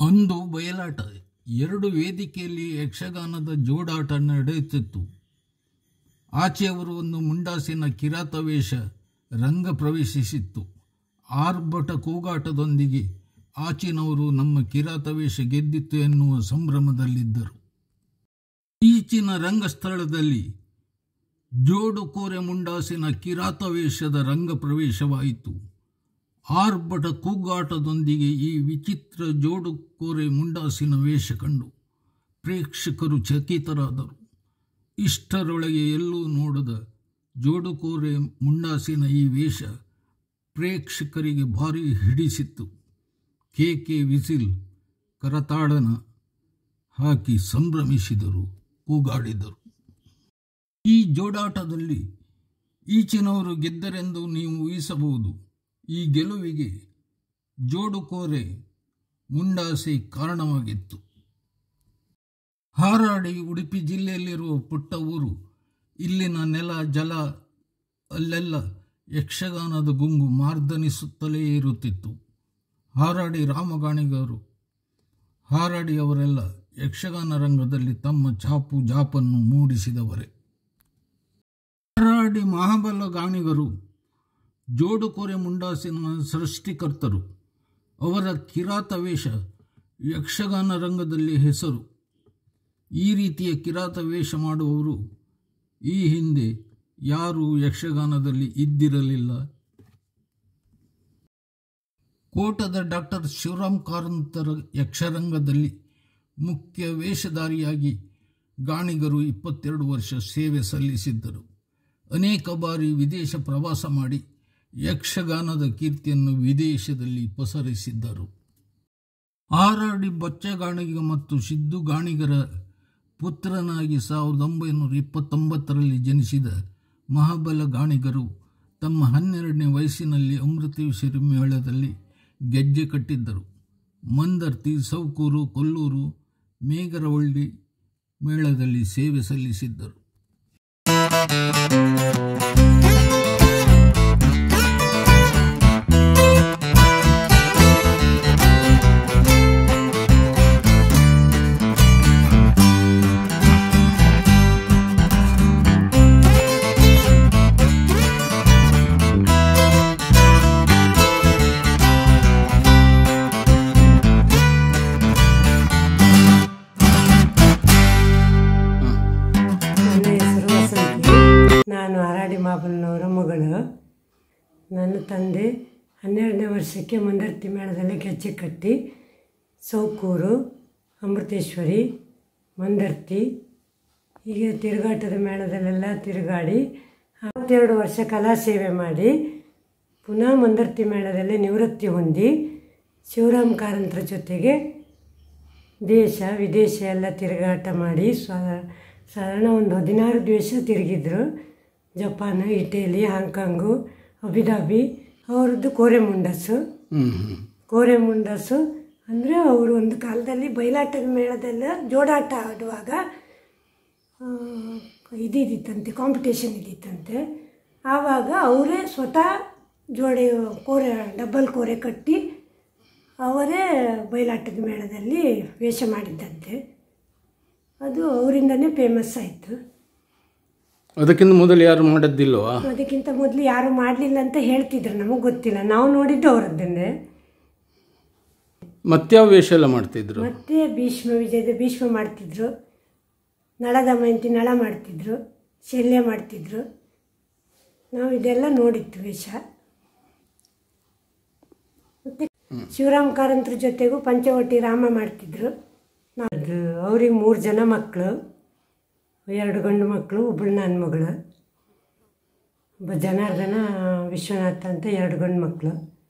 ಒಂದು ಬಯಲಾಟ. ಎರಡು ವೇದಿಕೆಯಲ್ಲಿ ಯಕ್ಷಗಾನದ ಜೋಡಾಟ ನಡೆಯುತ್ತಿತ್ತು. ಆಚೆಯವರು ಒಂದು ಮುಂಡಾಸಿನ ಕಿರಾತ ವೇಷ ರಂಗ ಪ್ರವೇಶಿಸಿತ್ತು. ಆರ್ಭಟ ಕೂಗಾಟದೊಂದಿಗೆ ಆಚಿನವರು ನಮ್ಮ ಕಿರಾತ ವೇಷ ಗೆದ್ದಿತ್ತು ಎನ್ನುವ ಸಂಭ್ರಮದಲ್ಲಿದ್ದರು. ಈಚಿನ ರಂಗಸ್ಥಳದಲ್ಲಿ ಜೋಡು ಕೋರೆ ಮುಂಡಾಸಿನ ಕಿರಾತ ವೇಷದ ರಂಗ ಪ್ರವೇಶವಾಯಿತು. ಆರ್ಭಟ ಕೂಗಾಟದೊಂದಿಗೆ ಈ ವಿಚಿತ್ರ ಜೋಡು ಕೋರೆ ಮುಂಡಾಸಿನ ವೇಷ ಕಂಡು ಪ್ರೇಕ್ಷಕರು ಚಕಿತರಾದರು. ಇಷ್ಟರೊಳಗೆ ಎಲ್ಲೂ ನೋಡದ ಜೋಡುಕೋರೆ ಮುಂಡಾಸಿನ ಈ ವೇಷ ಪ್ರೇಕ್ಷಕರಿಗೆ ಭಾರಿ ಹಿಡಿಸಿತ್ತು. ಕೇಕೆ, ವಿಸಿಲ್, ಕರತಾಡನ ಹಾಕಿ ಸಂಭ್ರಮಿಸಿದರು, ಕೂಗಾಡಿದರು. ಈ ಜೋಡಾಟದಲ್ಲಿ ಈಚಿನವರು ಗೆದ್ದರೆಂದು ನೀವು ಊಹಿಸಬಹುದು. ಈ ಗೆಲುವಿಗೆ ಜೋಡುಕೋರೆ ಮುಂಡಾಸಿ ಕಾರಣವಾಗಿತ್ತು. ಹಾರಾಡಿ ಉಡುಪಿ ಜಿಲ್ಲೆಯಲ್ಲಿರುವ ಪುಟ್ಟ ಊರು. ಇಲ್ಲಿನ ನೆಲ ಜಲ ಅಲ್ಲೆಲ್ಲ ಯಕ್ಷಗಾನದ ಗುಂಗು ಮಾರ್ದನಿಸುತ್ತಲೇ ಇರುತ್ತಿತ್ತು. ಹಾರಾಡಿ ರಾಮಗಾಣಿಗರು, ಹಾರಾಡಿ ಅವರೆಲ್ಲ ಯಕ್ಷಗಾನ ರಂಗದಲ್ಲಿ ತಮ್ಮ ಛಾಪು ಜಾಪನ್ನು ಮೂಡಿಸಿದವರೇ. ಹಾರಾಡಿ ಮಹಾಬಲ ಗಾಣಿಗರು ಜೋಡುಕೋರೆ ಮುಂಡಾಸಿನ ಸೃಷ್ಟಿಕರ್ತರು. ಅವರ ಕಿರಾತ ವೇಷ ಯಕ್ಷಗಾನ ರಂಗದಲ್ಲಿ ಹೆಸರು. ಈ ರೀತಿಯ ಕಿರಾತ ವೇಷ ಮಾಡುವವರು ಈ ಹಿಂದೆ ಯಾರೂ ಯಕ್ಷಗಾನದಲ್ಲಿ ಇದ್ದಿರಲಿಲ್ಲ. ಕೋಟದ ಡಾಕ್ಟರ್ ಶಿವರಾಮ್ ಕಾರಂತರ ಯಕ್ಷರಂಗದಲ್ಲಿ ಮುಖ್ಯ ವೇಷಧಾರಿಯಾಗಿ ಗಾಣಿಗರು 22 ವರ್ಷ ಸೇವೆ ಸಲ್ಲಿಸಿದ್ದರು. ಅನೇಕ ಬಾರಿ ವಿದೇಶ ಪ್ರವಾಸ ಮಾಡಿ ಯಕ್ಷಗಾನದ ಕೀರ್ತಿಯನ್ನು ವಿದೇಶದಲ್ಲಿ ಪಸರಿಸಿದ್ದರು. ಹಾರಾಡಿ ಬಚ್ಚಗಾಣಿಗ ಮತ್ತು ಸಿದ್ದು ಗಾಣಿಗರ ಪುತ್ರನಾಗಿ 1929ರಲ್ಲಿ ಜನಿಸಿದ ಮಹಾಬಲ ಗಾಣಿಗರು ತಮ್ಮ 12ನೇ ವಯಸ್ಸಿನಲ್ಲಿ ಅಮೃತೇಶ್ವರಿ ಮೇಳದಲ್ಲಿ ಗೆಜ್ಜೆ ಕಟ್ಟಿದ್ದರು. ಮಂದರ್ತಿ, ಸೌಕೂರು, ಕೊಲ್ಲೂರು, ಮೇಗರವಳ್ಳಿ ಮೇಳದಲ್ಲಿ ಸೇವೆ ಸಲ್ಲಿಸಿದ್ದರು. ನಾನು ಹಾರಾಡಿ ಮಾಬಲ್ನವರ ಮಗಳು. ನನ್ನ ತಂದೆ 12ನೇ ವರ್ಷಕ್ಕೆ ಮಂದರ್ತಿ ಮೇಳದಲ್ಲಿ ಗೆಜ್ಜೆ ಕಟ್ಟಿ ಸೌಕೂರು, ಅಮೃತೇಶ್ವರಿ, ಮಂದರ್ತಿ ಹೀಗೆ ತಿರುಗಾಟದ ಮೇಳದಲ್ಲೆಲ್ಲ ತಿರುಗಾಡಿ 52 ವರ್ಷ ಕಲಾ ಸೇವೆ ಮಾಡಿ ಪುನಃ ಮಂದರ್ತಿ ಮೇಳದಲ್ಲಿ ನಿವೃತ್ತಿ ಹೊಂದಿ ಶಿವರಾಮ್ ಕಾರಂತರ ಜೊತೆಗೆ ದೇಶ ವಿದೇಶ ಎಲ್ಲ ತಿರುಗಾಟ ಮಾಡಿ ಸಾಧಾರಣ ಒಂದು 16 ದೇಶ ತಿರುಗಿದ್ರು. Japan, Italy, Hong Kong, Abu Dhabi. ಅವ್ರದ್ದು ಕೋರೆ ಮುಂಡಾಸು ಅಂದರೆ ಅವರು ಒಂದು ಕಾಲದಲ್ಲಿ ಬಯಲಾಟದ ಮೇಳದೆಲ್ಲ ಜೋಡಾಟ ಆಡುವಾಗ ಇದಿತ್ತಂತೆ, ಕಾಂಪಿಟೇಷನ್ ಇದ್ದಿತ್ತಂತೆ. ಆವಾಗ ಅವರೇ ಸ್ವತಃ ಡಬಲ್ ಕೋರೆ ಕಟ್ಟಿ ಅವರೇ ಬಯಲಾಟದ ಮೇಳದಲ್ಲಿ ವೇಷ ಮಾಡಿದ್ದಂತೆ. ಅದು ಅವರಿಂದನೇ ಫೇಮಸ್ ಆಯಿತು. ಅದಕ್ಕಿಂತ ಮೊದಲು ಯಾರು ಮಾಡಿದ್ದಿಲ್ವಾ? ಅದಕ್ಕಿಂತ ಮೊದಲು ಯಾರು ಮಾಡಲಿಲ್ಲ ಅಂತ ಹೇಳ್ತಿದ್ರು, ನಮಗೆ ಗೊತ್ತಿಲ್ಲ. ನಾವು ನೋಡಿದ್ದು ಅವರದ್ದನ್ನೇ. ಮತ್ಯಾವ ವೇಷ ಎಲ್ಲ ಮಾಡ್ತಿದ್ರು? ಮತ್ತೆ ಭೀಷ್ಮ ಮಾಡ್ತಿದ್ರು, ನಳ ದಮಯಂತಿ ನಳ ಮಾಡ್ತಿದ್ರು, ಶಲ್ಯ ಮಾಡ್ತಿದ್ರು. ನಾವು ಇದೆಲ್ಲ ನೋಡಿತ್ತು ವೇಷ. ಮತ್ತು ಶಿವರಾಮ್ ಕಾರಂತರ ಜೊತೆಗೂ ಪಂಚವಟಿ ರಾಮ ಮಾಡ್ತಿದ್ರು. ಅವ್ರಿಗೆ 3 ಜನ ಮಕ್ಕಳು, 2 ಗಂಡು ಮಕ್ಕಳು, ಒಬ್ಬಳು ನನ್ನ ಮಗಳು. ಒಬ್ಬ ಜನಾರ್ದನ, ವಿಶ್ವನಾಥ ಅಂತ 2 ಗಂಡು ಮಕ್ಕಳು.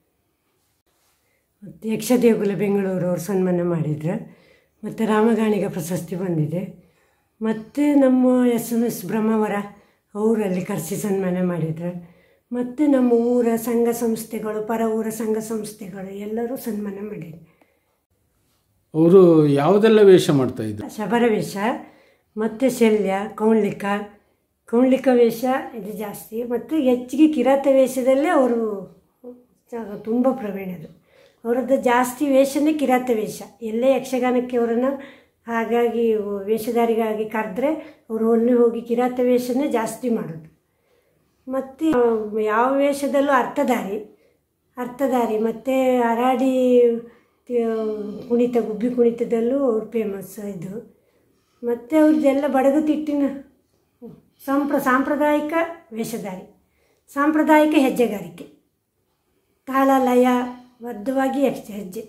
ಮತ್ತು ಯಕ್ಷದೇಗುಲ ಬೆಂಗಳೂರು ಅವ್ರು ಸನ್ಮಾನ ಮಾಡಿದ್ರು. ಮತ್ತು ರಾಮಗಾಣಿಗ ಪ್ರಶಸ್ತಿ ಬಂದಿದೆ. ಮತ್ತು ನಮ್ಮ SMS ಬ್ರಹ್ಮಾವರ ಅವರಲ್ಲಿ ಕರೆಸಿ ಸನ್ಮಾನ ಮಾಡಿದ್ರು. ಮತ್ತು ನಮ್ಮ ಊರ ಸಂಘ ಸಂಸ್ಥೆಗಳು, ಪರ ಊರ ಸಂಘ ಸಂಸ್ಥೆಗಳು ಎಲ್ಲರೂ ಸನ್ಮಾನ ಮಾಡಿದ್ರು. ಅವರು ಯಾವುದೆಲ್ಲ ವೇಷ ಮಾಡ್ತಾಯಿದ್ರು? ಶಬರ ವೇಷ ಮತ್ತು ಶಲ್ಯ, ಕೌಂಡ್ಲಿಕ ವೇಷ ಇದು ಜಾಸ್ತಿ. ಮತ್ತು ಹೆಚ್ಚಿಗೆ ಕಿರಾತ ವೇಷದಲ್ಲೇ ಅವರು ತುಂಬ ಪ್ರವೀಣರು. ಅವರದ್ದು ಜಾಸ್ತಿ ವೇಷನೇ ಕಿರಾತ ವೇಷ. ಎಲ್ಲೇ ಯಕ್ಷಗಾನಕ್ಕೆ ಅವರನ್ನು ಹಾಗಾಗಿ ವೇಷಧಾರಿಗಾಗಿ ಕರೆದ್ರೆ ಅವರು ಅಲ್ಲಿ ಹೋಗಿ ಕಿರಾತ ವೇಷನೇ ಜಾಸ್ತಿ ಮಾಡೋದು. ಮತ್ತು ಯಾವ ವೇಷದಲ್ಲೂ ಅರ್ಥಧಾರಿ ಮತ್ತು ಹರಾಡಿ ಕುಣಿತ, ಗುಬ್ಬಿ ಕುಣಿತದಲ್ಲೂ ಅವ್ರು ಫೇಮಸ್ ಇದು. ಮತ್ತು ಅವ್ರದ್ದೆಲ್ಲ ಬಡಗುತಿಟ್ಟಿನ ಸಾಂಪ್ರದಾಯಿಕ ವೇಷಧಾರಿ, ಸಾಂಪ್ರದಾಯಿಕ ಹೆಜ್ಜೆಗಾರಿಕೆ, ತಾಳ ಲಯ ಬದ್ಧವಾಗಿ ಹೆಜ್ಜೆ.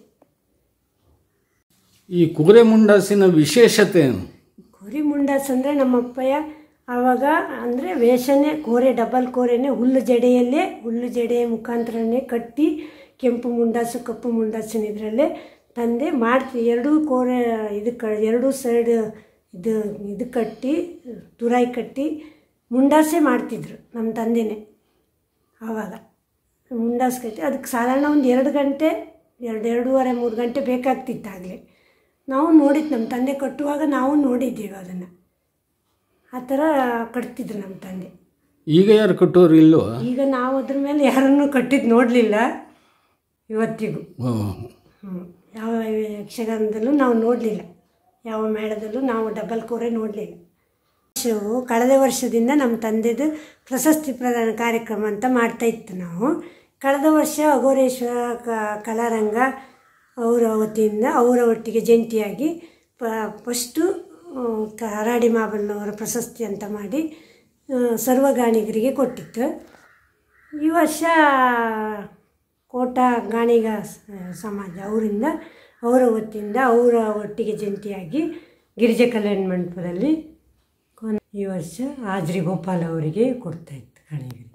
ಈ ಕುದುರೆ ಮುಂಡಾಸಿನ ವಿಶೇಷತೆ ಏನು? ಕೋರಿ ಮುಂಡಾಸ್ ಅಂದರೆ ನಮ್ಮಪ್ಪಯ್ಯ ಆವಾಗ ಅಂದರೆ ವೇಷನೇ ಕೋರೆ, ಡಬಲ್ ಕೋರೆನೇ ಹುಲ್ಲು ಜಡೆಯ ಮುಖಾಂತರನೇ ಕಟ್ಟಿ ಕೆಂಪು ಮುಂಡಾಸು ಕಪ್ಪು ಮುಂಡಾಸಿನ ಇದರಲ್ಲೇ ತಂದೆ ಮಾಡ್ತೀವಿ. ಎರಡೂ ಕೋರೆ ಎರಡೂ ಸೈಡ್ ಇದು ಕಟ್ಟಿ ತುರಾಯಿ ಕಟ್ಟಿ ಮುಂಡಾಸೆ ಮಾಡ್ತಿದ್ರು ನಮ್ಮ ತಂದೆನೇ. ಆವಾಗ ಮುಂಡಾಸು ಕಟ್ಟಿ ಅದಕ್ಕೆ ಸಾಧಾರಣ ಒಂದು 2 ಗಂಟೆ 2.5-3 ಗಂಟೆ ಬೇಕಾಗ್ತಿತ್ತಾಗಲೇ. ನಾವು ನೋಡಿದ್ದು, ನಮ್ಮ ತಂದೆ ಕಟ್ಟುವಾಗ ನಾವು ನೋಡಿದ್ದೀವಿ ಅದನ್ನು. ಆ ಥರ ಕಟ್ತಿದ್ರು ನಮ್ಮ ತಂದೆ. ಈಗ ಯಾರು ಕಟ್ಟೋರು ಇಲ್ಲೋ? ಈಗ ನಾವು ಅದ್ರ ಮೇಲೆ ಯಾರನ್ನೂ ಕಟ್ಟಿದ್ದು ನೋಡಲಿಲ್ಲ ಇವತ್ತಿಗೂ. ಯಾವ ಯಕ್ಷಗಾನದಲ್ಲೂ ನಾವು ನೋಡಲಿಲ್ಲ, ಯಾವ ಮೇಳದಲ್ಲೂ ನಾವು ಡಬಲ್ ಕೋರೆ ನೋಡಲಿಲ್ಲ. ಕಳೆದ ವರ್ಷದಿಂದ ನಮ್ಮ ತಂದೆದು ಪ್ರಶಸ್ತಿ ಪ್ರದಾನ ಕಾರ್ಯಕ್ರಮ ಅಂತ ಮಾಡ್ತಾಯಿತ್ತು ನಾವು. ಕಳೆದ ವರ್ಷ ಅಘೋರೇಶ್ವರ ಕಲಾರಂಗ ಅವರ ವತಿಯಿಂದ ಅವರ ಒಟ್ಟಿಗೆ ಜಂಟಿಯಾಗಿ ಫಸ್ಟು ಹರಾಡಿ ಮಾಬಲ್ನವರ ಪ್ರಶಸ್ತಿ ಅಂತ ಮಾಡಿ ಸರ್ವಗಾಣಿಗರಿಗೆ ಕೊಟ್ಟಿತ್ತು. ಈ ವರ್ಷ ಕೋಟ ಗಾಣಿಗ ಸಮಾಜ ಅವರಿಂದ ಅವರ ವತಿಯಿಂದ ಅವರ ಒಟ್ಟಿಗೆ ಜಂಟಿಯಾಗಿ ಗಿರಿಜಾ ಕಲ್ಯಾಣ ಮಂಟಪದಲ್ಲಿ ಈ ವರ್ಷ ಹಾಜರಿ ಗೋಪಾಲ್ ಅವರಿಗೆ ಕೊಡ್ತಾಯಿತ್ತು ಗಾಣಿಗರಿಗೆ.